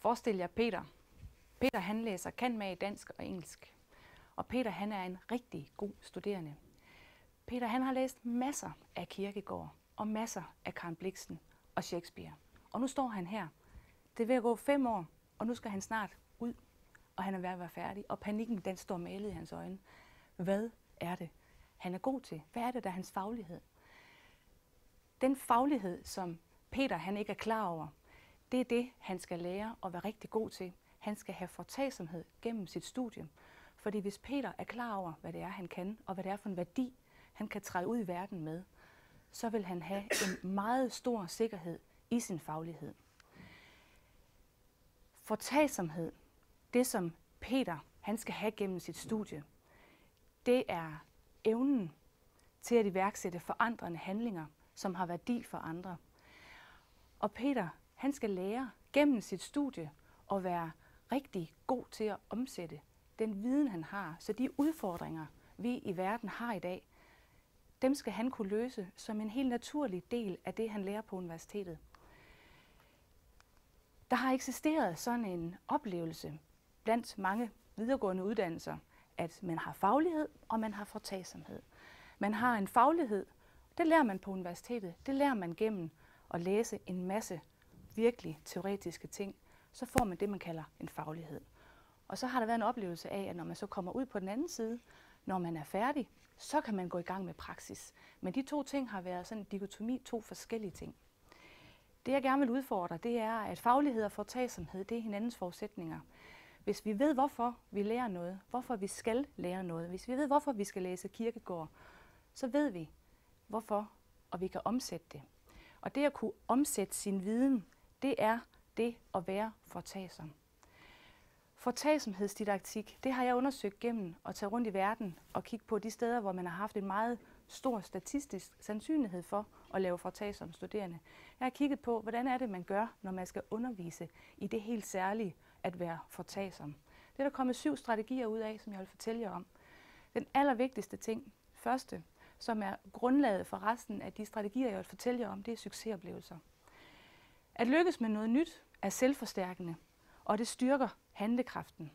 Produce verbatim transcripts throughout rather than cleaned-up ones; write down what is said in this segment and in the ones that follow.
Forestil jer Peter. Peter han læser cand.mag i dansk og engelsk. Og Peter han er en rigtig god studerende. Peter han har læst masser af Kierkegaard og masser af Karen Blixen og Shakespeare. Og nu står han her. Det er ved at gå fem år, og nu skal han snart ud, og han er ved at være færdig. Og panikken, den står malet i hans øjne. Hvad er det, han er god til? Hvad er det, der er hans faglighed? Den faglighed, som Peter han ikke er klar over, det er det, han skal lære at være rigtig god til. Han skal have fortagsomhed gennem sit studium. Fordi hvis Peter er klar over, hvad det er, han kan, og hvad det er for en værdi, han kan træde ud i verden med, så vil han have en meget stor sikkerhed i sin faglighed. Fortagsomhed, det som Peter han skal have gennem sit studie, det er evnen til at iværksætte forandrende handlinger, som har værdi for andre. Og Peter, han skal lære gennem sit studie at være rigtig god til at omsætte den viden, han har. Så de udfordringer, vi i verden har i dag, dem skal han kunne løse som en helt naturlig del af det, han lærer på universitetet. Der har eksisteret sådan en oplevelse blandt mange videregående uddannelser, at man har faglighed, og man har fortagsomhed. Man har en faglighed, det lærer man på universitetet, det lærer man gennem at læse en masse virkelig teoretiske ting. Så får man det, man kalder en faglighed. Og så har der været en oplevelse af, at når man så kommer ud på den anden side, når man er færdig, så kan man gå i gang med praksis. Men de to ting har været sådan en dikotomi, to forskellige ting. Det jeg gerne vil udfordre, det er, at faglighed og fortagsomhed, det er hinandens forudsætninger. Hvis vi ved, hvorfor vi lærer noget, hvorfor vi skal lære noget, hvis vi ved, hvorfor vi skal læse Kierkegaard, så ved vi, hvorfor, og vi kan omsætte det. Og det at kunne omsætte sin viden, det er det at være fortagsom. Fortagsomhedsdidaktik, det har jeg undersøgt gennem at tage rundt i verden og kigge på de steder, hvor man har haft en meget stor statistisk sandsynlighed for at lave fortagsom studerende. Jeg har kigget på, hvordan er det, man gør, når man skal undervise i det helt særlige at være fortagsom. Det er der kommet syv strategier ud af, som jeg vil fortælle jer om. Den allervigtigste ting, første, som er grundlaget for resten af de strategier, jeg vil fortælle jer om, det er succesoplevelser. At lykkes med noget nyt er selvforstærkende, og det styrker handlekraften.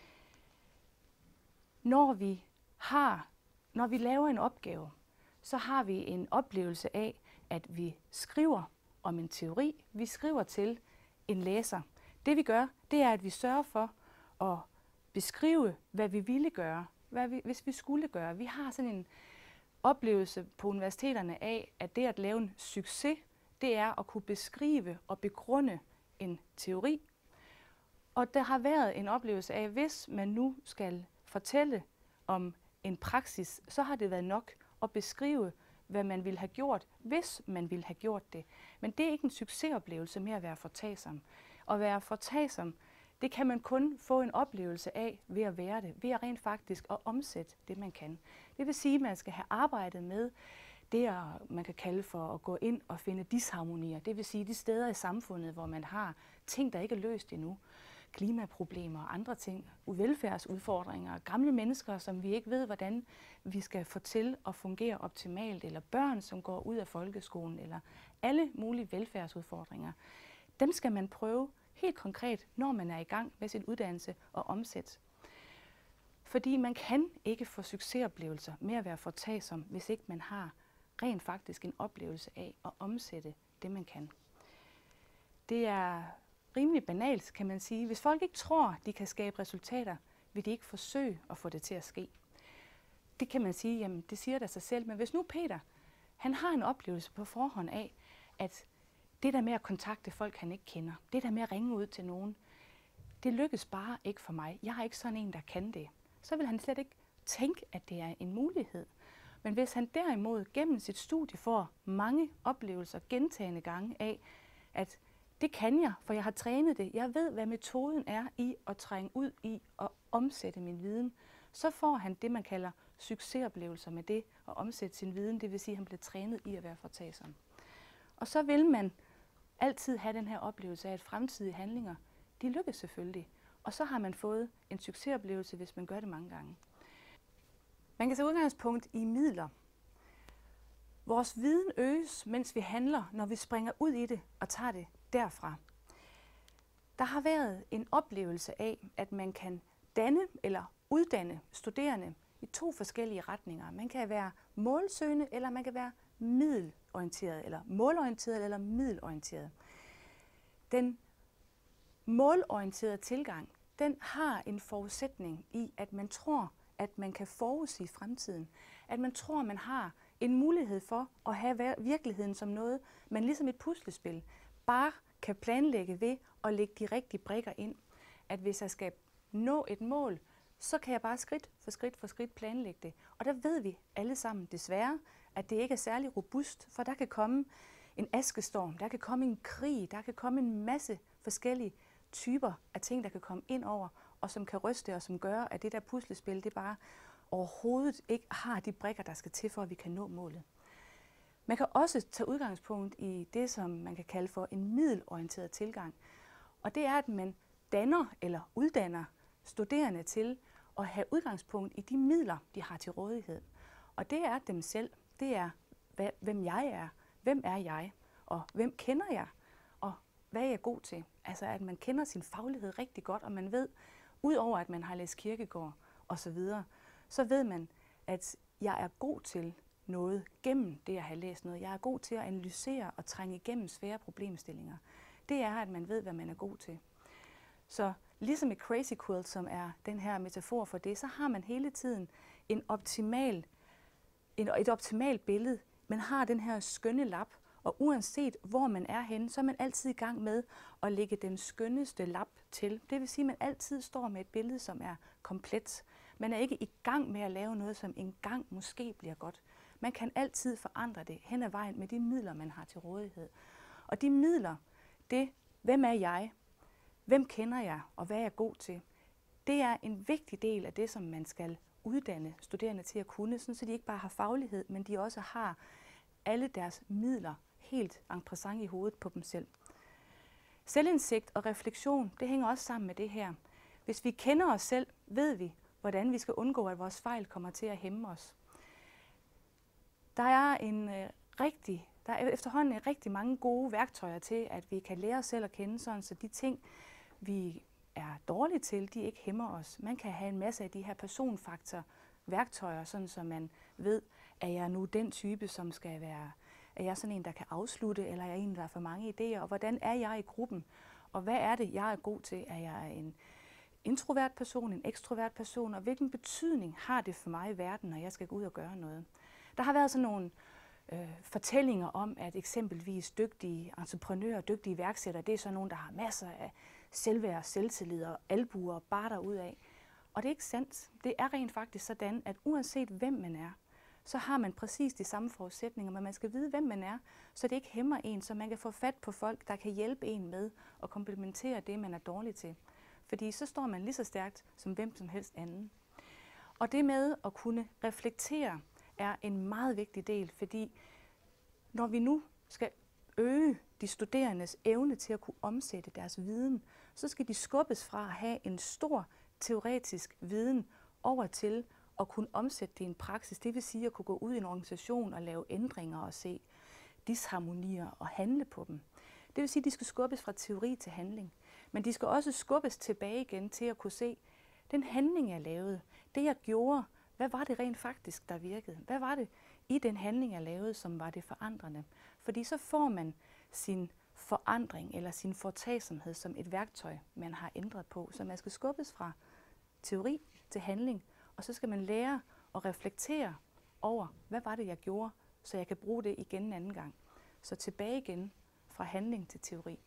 Når vi har, når vi laver en opgave, så har vi en oplevelse af, at vi skriver om en teori, vi skriver til en læser. Det vi gør, det er, at vi sørger for at beskrive, hvad vi ville gøre, hvad vi, hvis vi skulle gøre. Vi har sådan en oplevelse på universiteterne af, at det at lave en succes, det er at kunne beskrive og begrunde en teori. Og der har været en oplevelse af, at hvis man nu skal fortælle om en praksis, så har det været nok at beskrive, hvad man ville have gjort, hvis man ville have gjort det. Men det er ikke en succesoplevelse med at være fortagsom. At være fortagsom, det kan man kun få en oplevelse af ved at være det, ved at rent faktisk at omsætte det, man kan. Det vil sige, at man skal have arbejdet med det, man kan kalde for at gå ind og finde disharmonier. Det vil sige de steder i samfundet, hvor man har ting, der ikke er løst endnu. Klimaproblemer og andre ting, velfærdsudfordringer, gamle mennesker, som vi ikke ved, hvordan vi skal få til at fungere optimalt, eller børn, som går ud af folkeskolen, eller alle mulige velfærdsudfordringer. Dem skal man prøve helt konkret, når man er i gang med sin uddannelse og omsætte. Fordi man kan ikke få succesoplevelser med at være fortagsom, hvis ikke man har rent faktisk en oplevelse af at omsætte det, man kan. Det er rimelig banalt, kan man sige. Hvis folk ikke tror, de kan skabe resultater, vil de ikke forsøge at få det til at ske. Det kan man sige, jamen det siger der sig selv. Men hvis nu Peter, han har en oplevelse på forhånd af, at det der med at kontakte folk, han ikke kender, det der med at ringe ud til nogen, det lykkes bare ikke for mig. Jeg er ikke sådan en, der kan det. Så vil han slet ikke tænke, at det er en mulighed. Men hvis han derimod gennem sit studie får mange oplevelser gentagne gange af, at det kan jeg, for jeg har trænet det. Jeg ved, hvad metoden er i at trænge ud i og omsætte min viden. Så får han det, man kalder succesoplevelser med det at omsætte sin viden. Det vil sige, at han bliver trænet i at være fortagsom. Og så vil man altid have den her oplevelse af, at fremtidige handlinger, de lykkes selvfølgelig. Og så har man fået en succesoplevelse, hvis man gør det mange gange. Man kan tage udgangspunkt i midler. Vores viden øges, mens vi handler, når vi springer ud i det og tager det derfra. Der har været en oplevelse af, at man kan danne eller uddanne studerende i to forskellige retninger. Man kan være målsøgende, eller man kan være middelorienteret, eller målorienteret, eller middelorienteret. Den målorienterede tilgang, den har en forudsætning i, at man tror, at man kan forudsige fremtiden. At man tror, man har en mulighed for at have virkeligheden som noget, man ligesom et puslespil bare kan planlægge ved at lægge de rigtige brikker ind. At hvis jeg skal nå et mål, så kan jeg bare skridt for skridt for skridt planlægge det. Og der ved vi alle sammen desværre, at det ikke er særlig robust, for der kan komme en askestorm, der kan komme en krig, der kan komme en masse forskellige typer af ting, der kan komme ind over, og som kan ryste og som gør, at det der puslespil, det bare overhovedet ikke har de brikker, der skal til for, at vi kan nå målet. Man kan også tage udgangspunkt i det, som man kan kalde for en middelorienteret tilgang. Og det er, at man danner eller uddanner studerende til at have udgangspunkt i de midler, de har til rådighed. Og det er dem selv. Det er, hvem jeg er. Hvem er jeg? Og hvem kender jeg? Og hvad er jeg god til? Altså, at man kender sin faglighed rigtig godt, og man ved, udover at man har læst Kierkegaard osv., så ved man, at jeg er god til noget gennem det at have læst noget. Jeg er god til at analysere og trænge igennem svære problemstillinger. Det er, at man ved, hvad man er god til. Så ligesom et crazy quilt, som er den her metafor for det, så har man hele tiden en optimal, en, et optimalt billede. Man har den her skønne lap, og uanset hvor man er henne, så er man altid i gang med at lægge den skønneste lap til. Det vil sige, at man altid står med et billede, som er komplet. Man er ikke i gang med at lave noget, som engang måske bliver godt. Man kan altid forandre det hen ad vejen med de midler, man har til rådighed. Og de midler, det, hvem er jeg, hvem kender jeg, og hvad er jeg god til, det er en vigtig del af det, som man skal uddanne studerende til at kunne, sådan så de ikke bare har faglighed, men de også har alle deres midler helt en passant i hovedet på dem selv. Selvindsigt og refleksion, det hænger også sammen med det her. Hvis vi kender os selv, ved vi, hvordan vi skal undgå, at vores fejl kommer til at hæmme os. Der er en øh, rigtig, der er efterhånden rigtig mange gode værktøjer til, at vi kan lære os selv at kende, sådan, så de ting, vi er dårlige til, de ikke hæmmer os. Man kan have en masse af de her personfaktor-værktøjer, sådan så man ved, er jeg nu den type, som skal være, er jeg sådan en, der kan afslutte, eller er jeg en, der har for mange idéer, og hvordan er jeg i gruppen, og hvad er det, jeg er god til? Er jeg en introvert person, en ekstrovert person, og hvilken betydning har det for mig i verden, når jeg skal gå ud og gøre noget? Der har været sådan nogle øh, fortællinger om, at eksempelvis dygtige entreprenører, dygtige iværksættere, det er sådan nogle, der har masser af selvværd, selvtillid og albuer og bare derudad. Og det er ikke sandt. Det er rent faktisk sådan, at uanset hvem man er, så har man præcis de samme forudsætninger, men man skal vide, hvem man er, så det ikke hæmmer en, så man kan få fat på folk, der kan hjælpe en med at komplementere det, man er dårlig til. Fordi så står man lige så stærkt som hvem som helst anden. Og det med at kunne reflektere er en meget vigtig del, fordi når vi nu skal øge de studerendes evne til at kunne omsætte deres viden, så skal de skubbes fra at have en stor teoretisk viden over til at kunne omsætte det i en praksis. Det vil sige at kunne gå ud i en organisation og lave ændringer og se disharmonier og handle på dem. Det vil sige, at de skal skubbes fra teori til handling. Men de skal også skubbes tilbage igen til at kunne se, den handling, jeg lavede, det jeg gjorde, hvad var det rent faktisk, der virkede? Hvad var det i den handling, jeg lavede, som var det forandrende? Fordi så får man sin forandring eller sin foretagsomhed som et værktøj, man har ændret på. Så man skal skubbes fra teori til handling, og så skal man lære at reflektere over, hvad var det, jeg gjorde, så jeg kan bruge det igen en anden gang. Så tilbage igen fra handling til teori.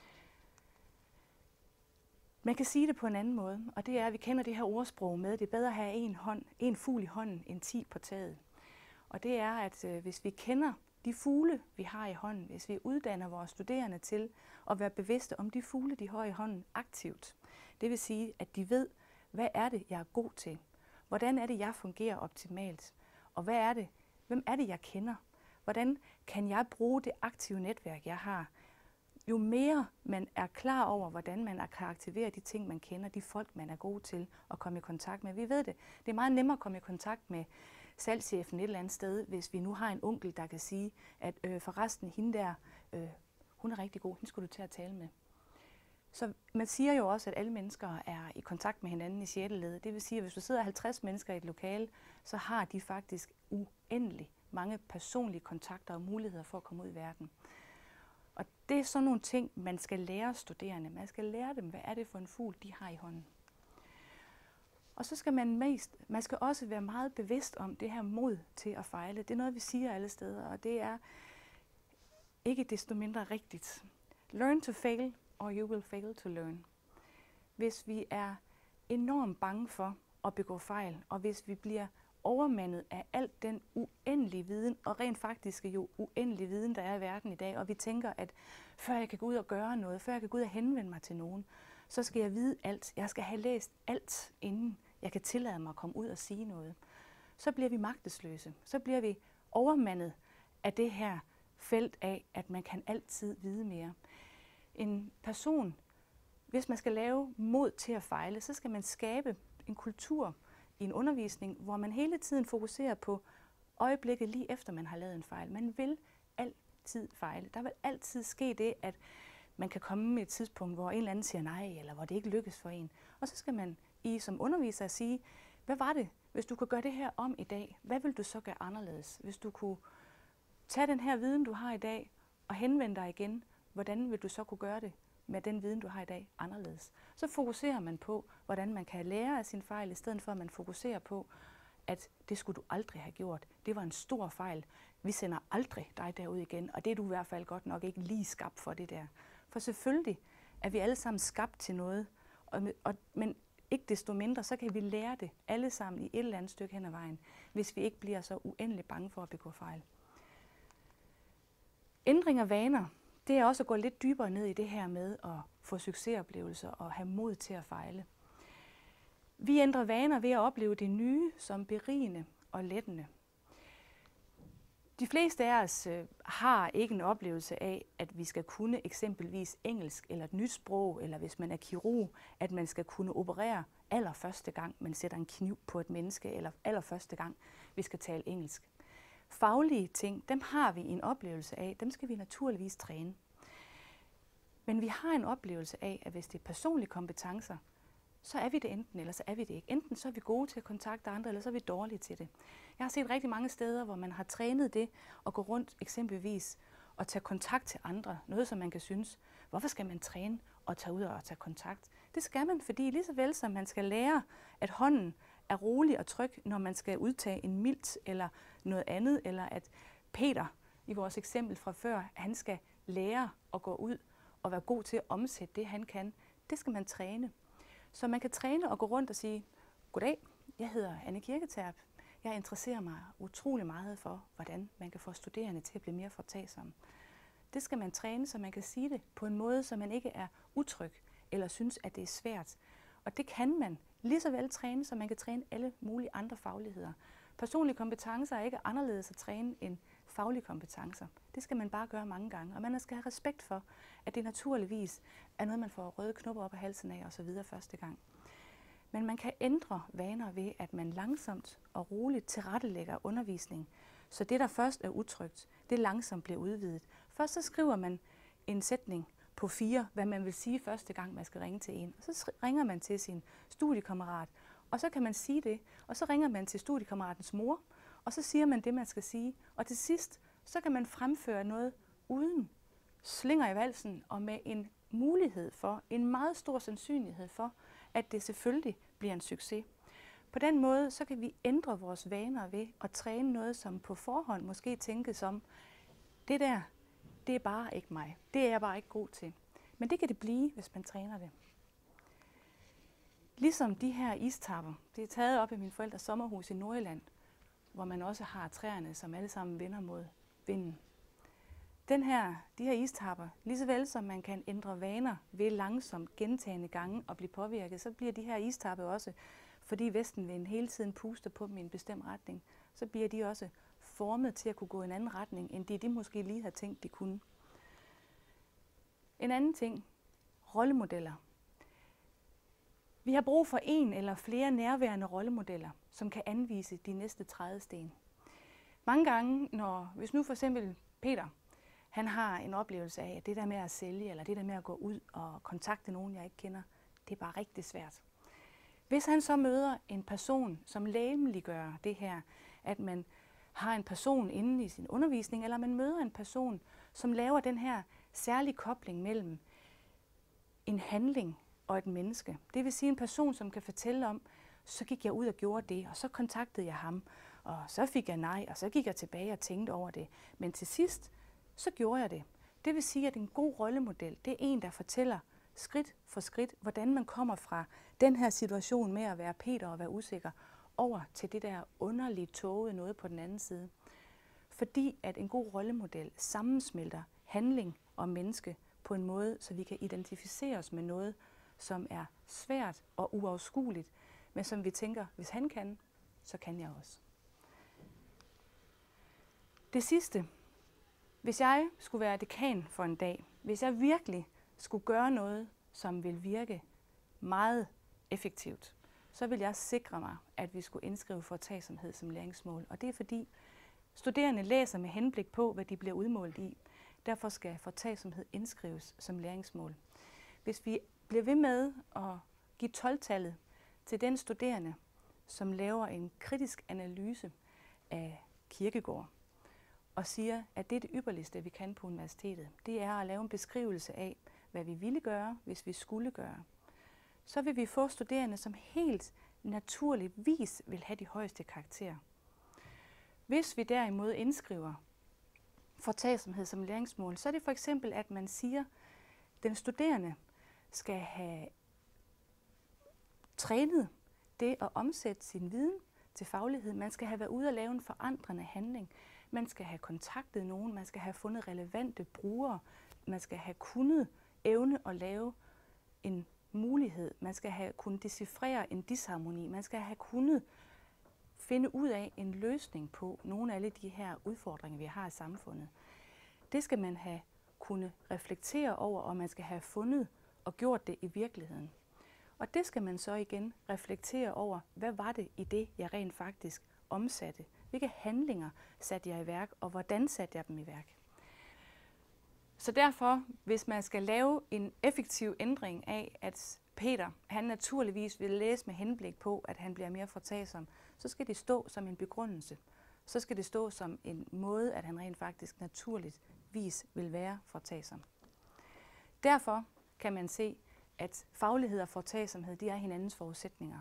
Man kan sige det på en anden måde, og det er, at vi kender det her ordsprog med, at det er bedre at have en, hånd, en fugl i hånden end ti på taget. Og det er, at øh, hvis vi kender de fugle, vi har i hånden, hvis vi uddanner vores studerende til at være bevidste om de fugle, de har i hånden aktivt, det vil sige, at de ved, hvad er det, jeg er god til? Hvordan er det, jeg fungerer optimalt? Og hvad er det, hvem er det, jeg kender? Hvordan kan jeg bruge det aktive netværk, jeg har? Jo mere man er klar over, hvordan man kan aktivere de ting, man kender, de folk, man er god til at komme i kontakt med. Vi ved det. Det er meget nemmere at komme i kontakt med salgschefen et eller andet sted, hvis vi nu har en onkel, der kan sige, at øh, forresten hende der, øh, hun er rigtig god, hende skulle du til at tale med. Så man siger jo også, at alle mennesker er i kontakt med hinanden i sjette led. Det vil sige, at hvis du sidder halvtreds mennesker i et lokale, så har de faktisk uendelig mange personlige kontakter og muligheder for at komme ud i verden. Og det er sådan nogle ting, man skal lære studerende. Man skal lære dem, hvad er det for en fugl, de har i hånden. Og så skal man mest, man skal også være meget bevidst om det her mod til at fejle. Det er noget, vi siger alle steder, og det er ikke desto mindre rigtigt. Learn to fail, or you will fail to learn. Hvis vi er enormt bange for at begå fejl, og hvis vi bliver overmandet af alt den uendelige viden, og rent faktisk jo uendelig viden, der er i verden i dag, og vi tænker, at før jeg kan gå ud og gøre noget, før jeg kan gå ud og henvende mig til nogen, så skal jeg vide alt. Jeg skal have læst alt, inden jeg kan tillade mig at komme ud og sige noget. Så bliver vi magtesløse. Så bliver vi overmandet af det her felt af, at man kan altid vide mere. En person, hvis man skal lave mod til at fejle, så skal man skabe en kultur i en undervisning, hvor man hele tiden fokuserer på øjeblikket lige efter man har lavet en fejl. Man vil altid fejle. Der vil altid ske det, at man kan komme med et tidspunkt, hvor en eller anden siger nej, eller hvor det ikke lykkes for en. Og så skal man i som underviser sige, hvad var det, hvis du kunne gøre det her om i dag? Hvad vil du så gøre anderledes? Hvis du kunne tage den her viden, du har i dag, og henvende dig igen, hvordan vil du så kunne gøre det med den viden, du har i dag, anderledes? Så fokuserer man på, hvordan man kan lære af sin fejl, i stedet for at man fokuserer på, at det skulle du aldrig have gjort. Det var en stor fejl. Vi sender aldrig dig derud igen, og det er du i hvert fald godt nok ikke lige skabt for det der. For selvfølgelig er vi alle sammen skabt til noget, og, og, men ikke desto mindre, så kan vi lære det alle sammen i et eller andet stykke hen ad vejen, hvis vi ikke bliver så uendelig bange for at begå fejl. Ændring af vaner, det er også at gå lidt dybere ned i det her med at få succesoplevelser og have mod til at fejle. Vi ændrer vaner ved at opleve det nye som berigende og lettende. De fleste af os øh, har ikke en oplevelse af, at vi skal kunne eksempelvis engelsk eller et nyt sprog, eller hvis man er kirurg, at man skal kunne operere allerførste gang, man sætter en kniv på et menneske, eller allerførste gang, vi skal tale engelsk. Faglige ting, dem har vi en oplevelse af, dem skal vi naturligvis træne. Men vi har en oplevelse af, at hvis det er personlige kompetencer, så er vi det enten, eller så er vi det ikke. Enten så er vi gode til at kontakte andre, eller så er vi dårlige til det. Jeg har set rigtig mange steder, hvor man har trænet det at gå rundt eksempelvis og tage kontakt til andre. Noget, som man kan synes, hvorfor skal man træne og tage ud og tage kontakt? Det skal man, fordi lige så vel som man skal lære, at hånden er rolig og tryg, når man skal udtage en milt eller noget andet, eller at Peter, i vores eksempel fra før, han skal lære at gå ud og være god til at omsætte det, han kan. Det skal man træne. Så man kan træne og gå rundt og sige, goddag, jeg hedder Anne Kirketerp. Jeg interesserer mig utrolig meget for, hvordan man kan få studerende til at blive mere fortagsomme. Det skal man træne, så man kan sige det på en måde, så man ikke er utryg eller synes, at det er svært. Og det kan man lige så vel træne, så man kan træne alle mulige andre fagligheder. Personlige kompetencer er ikke anderledes at træne end faglige kompetencer. Det skal man bare gøre mange gange, og man skal have respekt for, at det naturligvis er noget, man får røde knopper op af halsen af osv. første gang. Men man kan ændre vaner ved, at man langsomt og roligt tilrettelægger undervisning, så det, der først er utrygt, det langsomt bliver udvidet. Først så skriver man en sætning på fire, hvad man vil sige første gang, man skal ringe til en. Og så ringer man til sin studiekammerat, og så kan man sige det, og så ringer man til studiekammeratens mor, og så siger man det, man skal sige. Og til sidst, så kan man fremføre noget uden slinger i valsen, og med en mulighed for, en meget stor sandsynlighed for, at det selvfølgelig bliver en succes. På den måde, så kan vi ændre vores vaner ved at træne noget, som på forhånd måske tænkes som, det der, det er bare ikke mig. Det er jeg bare ikke god til. Men det kan det blive, hvis man træner det. Ligesom de her istapper, det er taget op i min forældres sommerhus i Nordjylland, hvor man også har træerne, som alle sammen vender mod vinden. Den her, de her istapper, lige så vel som man kan ændre vaner ved langsomt gentagende gange og blive påvirket, så bliver de her istapper også, fordi vestenvinden hele tiden puster på dem i en bestemt retning, så bliver de også formet til at kunne gå i en anden retning, end det de måske lige har tænkt, de kunne. En anden ting, rollemodeller. Vi har brug for en eller flere nærværende rollemodeller, som kan anvise de næste trædesten. Mange gange, når, hvis nu for eksempel Peter, han har en oplevelse af, at det der med at sælge, eller det der med at gå ud og kontakte nogen, jeg ikke kender, det er bare rigtig svært. Hvis han så møder en person, som legemliggør det her, at man har en person inde i sin undervisning, eller man møder en person, som laver den her særlige kobling mellem en handling og et menneske. Det vil sige en person, som kan fortælle om, så gik jeg ud og gjorde det, og så kontaktede jeg ham, og så fik jeg nej, og så gik jeg tilbage og tænkte over det. Men til sidst, så gjorde jeg det. Det vil sige, at en god rollemodel, det er en, der fortæller skridt for skridt, hvordan man kommer fra den her situation med at være Peter og være usikker, over til det der underlige tågede noget på den anden side. Fordi at en god rollemodel sammensmelter handling og menneske på en måde, så vi kan identificere os med noget, som er svært og uoverskueligt, men som vi tænker, hvis han kan, så kan jeg også. Det sidste. Hvis jeg skulle være dekan for en dag, hvis jeg virkelig skulle gøre noget, som vil virke meget effektivt, så vil jeg sikre mig, at vi skulle indskrive foretagsomhed som læringsmål. Og det er fordi, studerende læser med henblik på, hvad de bliver udmålt i. Derfor skal foretagsomhed indskrives som læringsmål. Hvis vi bliver ved med at give tolv-tallet til den studerende, som laver en kritisk analyse af Kierkegaard, og siger, at det er det ypperligste, vi kan på universitetet, det er at lave en beskrivelse af, hvad vi ville gøre, hvis vi skulle gøre, så vil vi få studerende, som helt naturligvis vil have de højeste karakterer. Hvis vi derimod indskriver foretagsomhed som læringsmål, så er det for eksempel, at man siger, at den studerende skal have trænet det at omsætte sin viden til faglighed. Man skal have været ude og lave en forandrende handling. Man skal have kontaktet nogen, man skal have fundet relevante brugere, man skal have kunnet evne at lave en mulighed, man skal have kunnet decifrere en disharmoni, man skal have kunnet finde ud af en løsning på nogle af alle de her udfordringer, vi har i samfundet. Det skal man have kunnet reflektere over, og man skal have fundet og gjort det i virkeligheden. Og det skal man så igen reflektere over, hvad var det i det, jeg rent faktisk omsatte? Hvilke handlinger satte jeg i værk, og hvordan satte jeg dem i værk? Så derfor, hvis man skal lave en effektiv ændring af, at Peter, han naturligvis vil læse med henblik på, at han bliver mere foretagsom, så skal det stå som en begrundelse. Så skal det stå som en måde, at han rent faktisk naturligvis vil være foretagsom. Derfor kan man se, at faglighed og foretagsomhed, de er hinandens forudsætninger.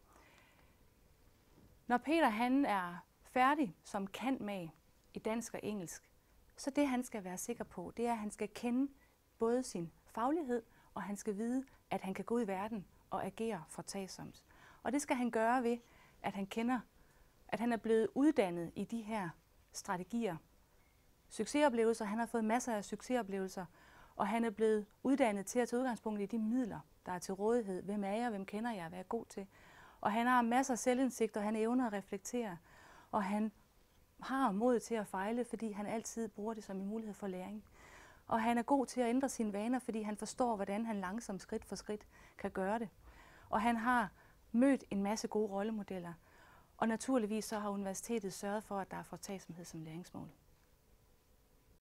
Når Peter han er færdig som cand.mag i dansk og engelsk, så det han skal være sikker på, det er, at han skal kende både sin faglighed, og han skal vide, at han kan gå ud i verden og agere foretagsomt. Og det skal han gøre ved, at han kender, at han er blevet uddannet i de her strategier. Succesoplevelser, han har fået masser af succesoplevelser, og han er blevet uddannet til at tage udgangspunkt i de midler, der er til rådighed. Hvem er jeg, hvem kender jeg, hvad er jeg god til? Og han har masser af selvindsigt, og han evner at reflektere, og han har mod til at fejle, fordi han altid bruger det som en mulighed for læring. Og han er god til at ændre sine vaner, fordi han forstår, hvordan han langsomt skridt for skridt kan gøre det. Og han har mødt en masse gode rollemodeller. Og naturligvis så har universitetet sørget for, at der er foretagsomhed som læringsmål.